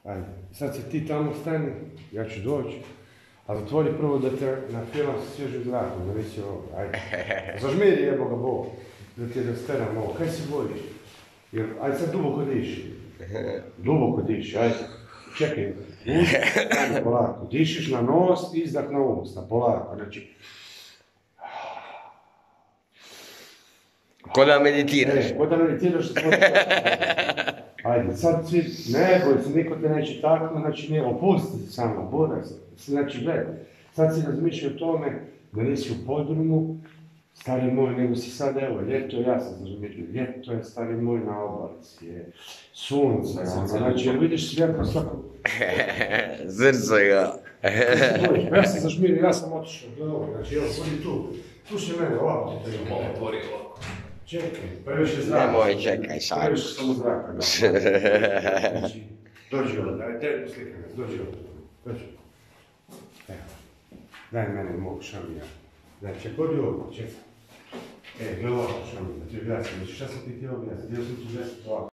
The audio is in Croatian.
Ajde, sad se ti tamo stani, ja ću doći, a zatvori prvo da te nafilam sa svježim zrakom, da nisi ovo, ajde. Zažmiri jeboga Bog, da ti rasteram ovo, kaj se bojiš? Jer, ajde sad duboko diši. Duboko diši, ajde. Čekaj, ajde polako, dišiš na nos, izdah na usta, polako, znači. Ko da meditiraš? Ko da meditiraš sa tvojim ajde, sad svi, ne boj se, niko te neće taknuti, znači nije, opusti se samo, buraj se. Znači, gledaj, sad si razmišljao o tome da nisi u podrumu, stari moj, nego si sad, evo, ljeto, ja sam razmišljao, ljeto je, stari moj, na obalici je, sunce, znači, jer vidiš svjetlo svako... Zrco ga. Ja sam zažmirio, ja sam otišao, dobro, znači, evo, budi tu, slušaj mene, ovako ti te otvori ovako. Čekaj, previše zraka. Nemoj, čekaj, sad. Previše samo zraka, da. Znači, dođi ovdje, daj slikaj, dođi ovdje, dođi. Evo, daj mene mog šamija. Znači, kodi ovdje, čekaj. Gledaj ovako šamija, da ti objasnim, šta sam ti htio objasniti, htio sam ti objasniti ovako.